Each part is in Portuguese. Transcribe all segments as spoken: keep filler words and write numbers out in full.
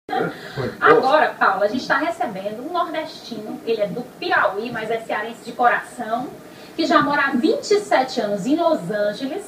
Agora, Paulo, a gente está recebendo um nordestino, ele é do Piauí, mas é cearense de coração, que já mora há vinte e sete anos em Los Angeles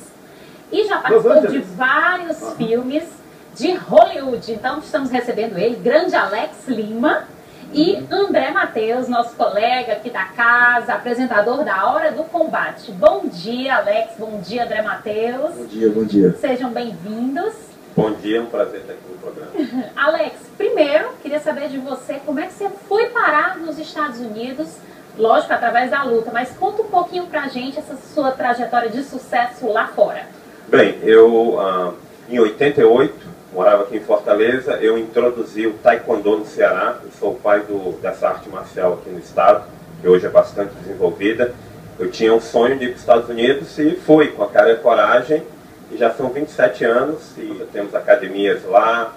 e já participou de vários uhum. filmes de Hollywood. Então, estamos recebendo ele, grande Alex Lima, e André Matheus, nosso colega aqui da casa, apresentador da Hora do Combate. Bom dia, Alex. Bom dia, André Matheus. Bom dia, bom dia. Sejam bem-vindos. Bom dia, é um prazer estar aqui no programa. Alex, primeiro, queria saber de você como é que você foi parar nos Estados Unidos, lógico, através da luta, mas conta um pouquinho pra gente essa sua trajetória de sucesso lá fora. Bem, eu, ah, em oitenta e oito, morava aqui em Fortaleza, eu introduzi o Taekwondo no Ceará. Eu sou o pai do, dessa arte marcial aqui no estado, que hoje é bastante desenvolvida. Eu tinha um sonho de ir para os Estados Unidos e fui, com a cara e a coragem. E já são vinte e sete anos e temos academias lá.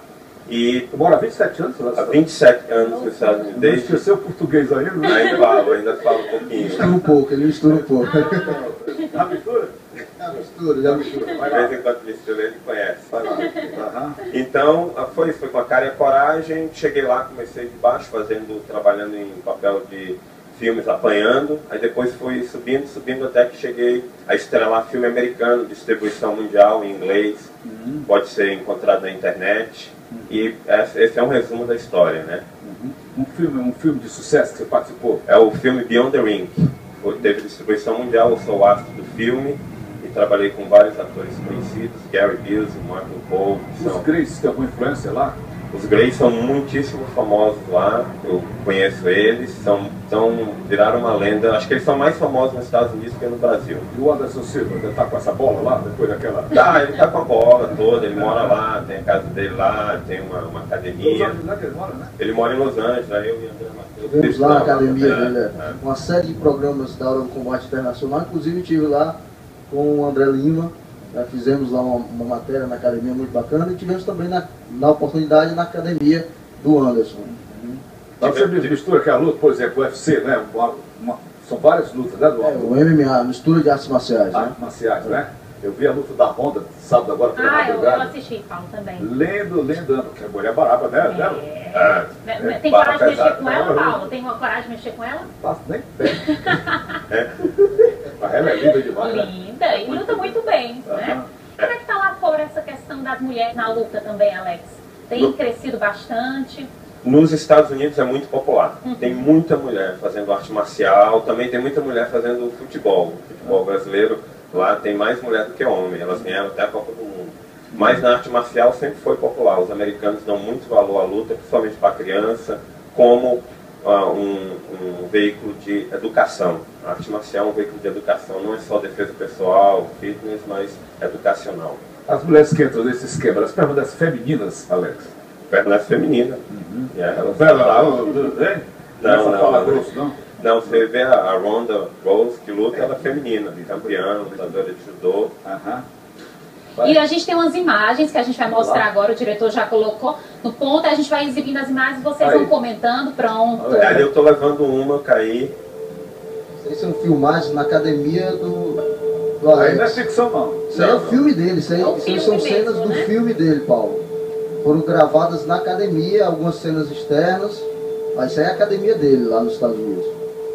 E tu mora há vinte e sete anos? Há vinte e sete anos nos Estados Unidos. Não esqueceu português ainda? Né? Ainda falo, ainda falo um pouquinho. Mistura um pouco, ele mistura um pouco. Já mistura? Já mistura, já mistura. De vez em quando mistura, ele conhece. Vai lá. Uhum. Então, foi isso, foi com a cara e a coragem. Cheguei lá, comecei de baixo, fazendo, trabalhando em papel de filmes, apanhando. Aí depois fui subindo, subindo, até que cheguei a estrelar filme americano, distribuição mundial em inglês. Uhum. Pode ser encontrado na internet. Uhum. E esse é um resumo da história, né? Uhum. Um filme, um filme de sucesso que você participou? É o filme Beyond the Ring. Foi, teve distribuição mundial, eu sou o astro do filme. E trabalhei com vários atores conhecidos, Gary Busey, Michael Cole. Os são... Greys têm alguma influência lá? Os Greys são muitíssimo famosos lá, eu conheço eles, são, são, viraram uma lenda. Acho que eles são mais famosos nos Estados Unidos que no Brasil. E o Anderson Silva, ele tá com essa bola lá, depois daquela... Tá, ele tá com a bola toda, ele mora lá, tem a casa dele lá, tem uma, uma academia. Los Angeles, ele mora, né? Ele mora em Los Angeles, aí eu e André Matheus. Tivemos lá na academia é, dele, é. uma série de programas da Hora do Combate Internacional, inclusive estive lá com o André Lima. Já fizemos lá uma, uma matéria na academia muito bacana e tivemos também na, na oportunidade na academia do Anderson. Uhum. Então você mistura aquela luta, por exemplo, o U F C, né? Uma, uma, são várias lutas, né? Do, é, o M M A, mistura de artes marciais. Artes né? marciais, né? Eu vi a luta da Honda sábado agora pela ah, madrugada. eu, eu assisti, Paulo, também. Lendo, lendo, porque a mulher é baraba, né? É. É. É. Tem coragem de mexer com ela, Paulo? Tem uma coragem de mexer com ela? Faço nem pé. É. Mas ela é linda demais, né? Linda, e luta muito bem, uhum. né? Como é que tá lá fora essa questão das mulheres na luta também, Alex? Tem no... crescido bastante? Nos Estados Unidos é muito popular. Uhum. Tem muita mulher fazendo arte marcial, também tem muita mulher fazendo futebol. O futebol brasileiro, lá tem mais mulher do que homem, elas ganharam até a Copa do Mundo. Mas na arte marcial sempre foi popular. Os americanos dão muito valor à luta, principalmente para a criança, como uh, um, um veículo de educação. A arte marcial é um veículo de educação, não é só defesa pessoal, fitness, mas educacional. As mulheres que entram nesse esquema, elas permanecem femininas, Alex? Permanecem femininas. Uhum. Yeah, elas não, não, não, não, não, grosso, não. Não, você vê a, a Ronda Rose, que luta, ela é feminina, campeã, lutadora de judô. Uhum. E a gente tem umas imagens que a gente vai mostrar agora, o diretor já colocou no ponto, a gente vai exibindo as imagens e vocês aí. vão comentando, pronto. Ali eu tô levando uma, eu caí. Isso são filmagens na academia do, do Alex. Aí não é ficção, não. Isso aí é o filme dele, isso aí, é isso aí são mesmo, cenas né? do filme dele, Paulo. Foram gravadas na academia, algumas cenas externas, mas isso aí é a academia dele, lá nos Estados Unidos.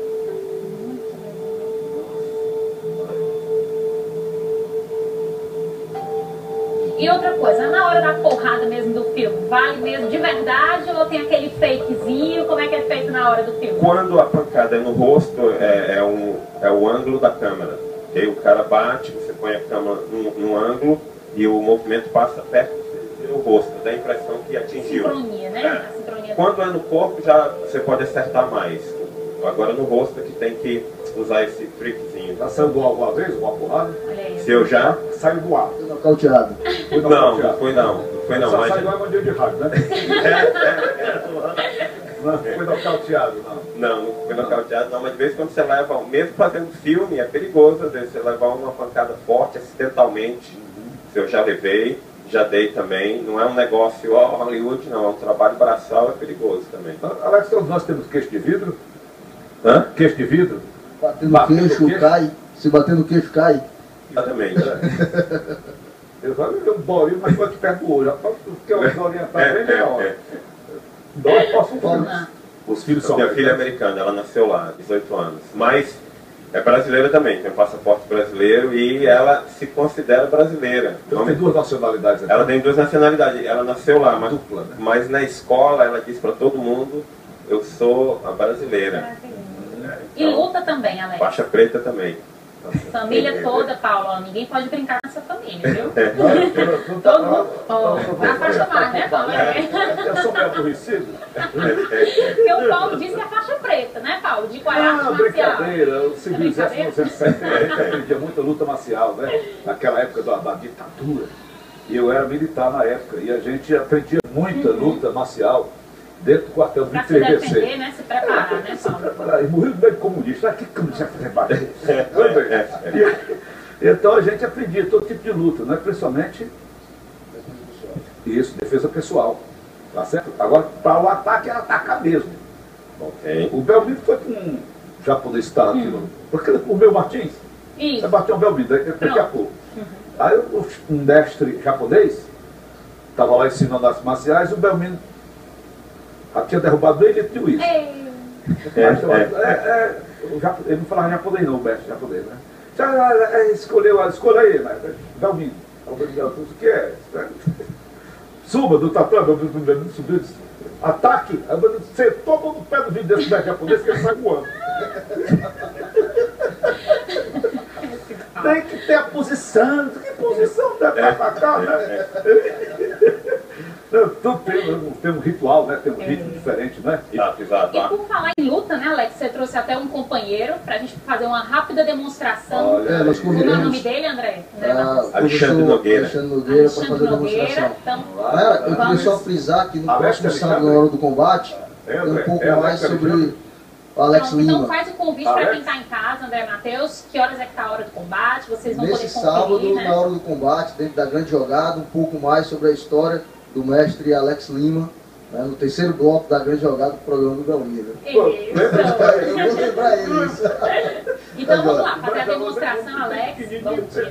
E outra coisa, na hora da porrada mesmo do filme, vale mesmo de verdade ou tem aquele fakezinho? Como é que é feito na hora do filme? Quando a pancada é no rosto, é, é, um, é o ângulo da câmera. Okay? O cara bate, você põe a câmera num, num ângulo e o movimento passa perto do rosto, dá a impressão que atingiu. Sincronia, né? É. A sincronia. Quando é no corpo, já você pode acertar mais. Agora no rosto é que tem que usar esse trickzinho. Já saiu do ar alguma vez, uma porrada? Olha aí. Se eu já... Saiu do ar. Foi nocauteado. Foi Não, não foi não. Não foi não. Só mas... sai do ar mandinho de rádio, né? é, é, é. Não foi nocauteado, não. Não, não foi nocauteado não, mas de vez em quando você leva, mesmo fazendo filme, é perigoso às vezes você levar uma pancada forte acidentalmente. Uhum. Eu já levei, já dei também. Não é um negócio, ó, Hollywood, não. É um trabalho braçal, é perigoso também. Alex, todos nós temos queixo de vidro? Hã? Queixo de vidro? Bater no queixo, queixo, cai. Se bater no queixo, cai. Exatamente. Eu só vi um bolinho, mas foi aqui perto do olho. Porque uma bolinha pra frente é hora. Ah. Os filhos são Minha filha é americana, ela nasceu lá, dezoito anos. Mas é brasileira também, tem um passaporte brasileiro e ela se considera brasileira. Então tem duas nacionalidades aqui. Ela tem duas nacionalidades, ela nasceu lá, mas, Dupla, né? mas na escola ela diz para todo mundo, eu sou a brasileira. É, E então, luta também, Alex. faixa preta também. Família toda, Paulo, ó, ninguém pode brincar nessa família, viu? Todo Todo mundo. Ó, na faixa mais, né, Paulo? Eu sou meio aborrecido. Porque o Paulo disse que é faixa preta, né, Paulo? De qual é a arte Ah, marcial? brincadeira. O civil É exército brincadeira? nos anos setenta aprendia muita luta marcial, né? Naquela época da, da ditadura. E eu era militar na época. E a gente aprendia muita luta marcial dentro do quartel do Pra se vinte e três B C. defender, né? Se preparar, né, Se Paulo? preparar. E morreu no meio de comunista. Ah, que comunista vai fazer barulho? Então a gente aprendia todo tipo de luta, né? Principalmente isso, defesa pessoal. Tá certo? Agora, para o ataque, era atacar mesmo. Ok. O Belmiro foi com um japonês que estava aqui, no- porque o meu Martins, Isso. Sebastião Belmiro, daqui, daqui a Pronto. pouco. Aí o- um mestre japonês estava lá ensinando artes marciais, e o Belmiro já tinha derrubado ele e ele tinha isso. Ei. Aí, então, é, é, o japo- ele não falava japonês não, o mestre japonês, né? Já, é, escolheu, escolha aí, né? Belmiro. Aí o Belmiro, o que é? Suba do tatame, o Belmiro subiu e disse, ataque. Aí o Belmiro sentou a mão no pé do vídeo desse mestre japonês que ele sai voando. Tem que ter a posição, que posição deve atacar, né? Não, tudo tem, um- tem um ritual, né? Tem um ritmo diferente, né? Exato, exato. E por falar em luta, né, Alex? Você trouxe até um companheiro pra gente fazer uma rápida demonstração. Olha, É, nós Como é o convidamos nome dele, André? André ah, Martins. o Alexandre professor Nogueira. Alexandre Nogueira para Alexandre fazer a Nogueira. demonstração. Então, Ah, eu queria vamos. só frisar que no Alex próximo sábado, Alexandre. na hora do combate, É, tem André, um pouco é Alex mais sobre Alexandre. o Alex Pronto, então Lima. faz o convite para Alex? quem está em casa, André Matheus. Que horas é que tá a hora do combate? Vocês vão Nesse poder sábado, conferir, né? na hora do combate, dentro da grande jogada, um pouco mais sobre a história do mestre Alex Lima, né, no terceiro bloco da grande jogada do programa do Belmiro. Isso. Eu vou lembrar ele isso. Então vamos lá, fazer a demonstração, Alex. Vamos ver.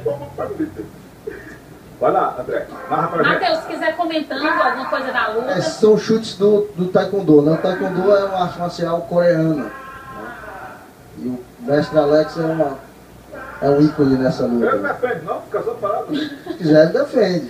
Vai lá, André. Narra pra gente. Matheus, se quiser comentando alguma coisa da luta. Esses são chutes do, do Taekwondo, né? O Taekwondo é uma arte marcial coreana, né? E o mestre Alex é, uma, é um ícone nessa Ele luta. não defende, não, fica só parado. Se quiser, ele defende.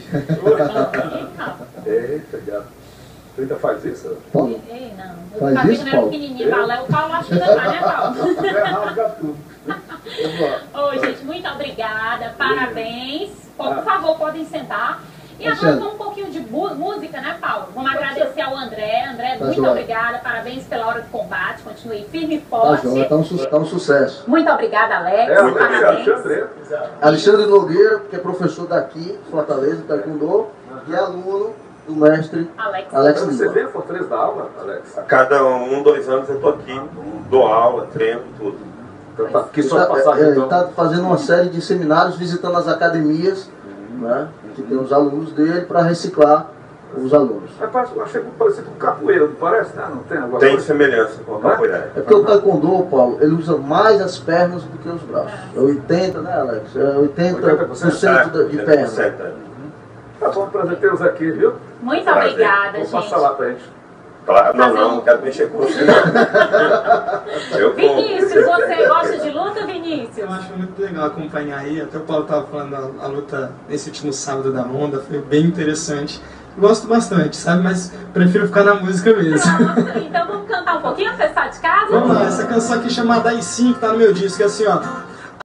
Eita, diabo. Tu ainda faz isso? Paulo, Ei, não. Faz O Fabinho isso, não era Paulo? pequenininho, Paulo. O Paulo acho que ainda vai, né, Paulo? Até rasga tudo. Vamos lá. Ô, gente, muito obrigada. Parabéns. Por Ah. favor, podem sentar. E agora Alexandre. vamos um pouquinho de bu- música, né, Paulo? Vamos agradecer ao André. André, Tá muito joia. obrigada. Parabéns pela hora do combate. Continue firme e tá forte. joia, tá um, su- tá um sucesso. Muito obrigada, Alex. É, Muito Parabéns. Alexandre. Alexandre Nogueira, que é professor daqui, Fortaleza, do Taekwondo, e é aluno do mestre Alex. Alex Você Lima. vem a Fortaleza da aula, Alex? A cada um, dois anos eu tô aqui, dou aula, treino, tudo. Então tá aqui Ele só de tá, passagem, é, então. ele tá fazendo uma série de seminários, visitando as academias, né, que tem os alunos dele, para reciclar os alunos. Mas parece- eu achei muito parecido com capoeira, não parece? Né? Não tem agora. Tem semelhança com a capoeira. É porque o Taekwondo, Paulo, ele usa mais as pernas do que os braços. É oitenta, né, Alex? É oitenta por cento da- de perna. Tá bom, prazer ter-os aqui, viu? Muito Prazer. obrigada, Vou passar gente. lá pra gente. Claro, não, Fazer não, um- não quero mexer com você. não. Eu vou. Vinícius, você gosta de luta, Vinícius? Eu acho muito legal acompanhar aí, até o Paulo estava falando a, a luta nesse último sábado da Honda, foi bem interessante. Gosto bastante, sabe? Mas prefiro ficar na música mesmo. Pronto, então vamos cantar um pouquinho, você está de casa? Vamos lá, essa canção aqui chamada I cinco tá no meu disco, é assim, ó.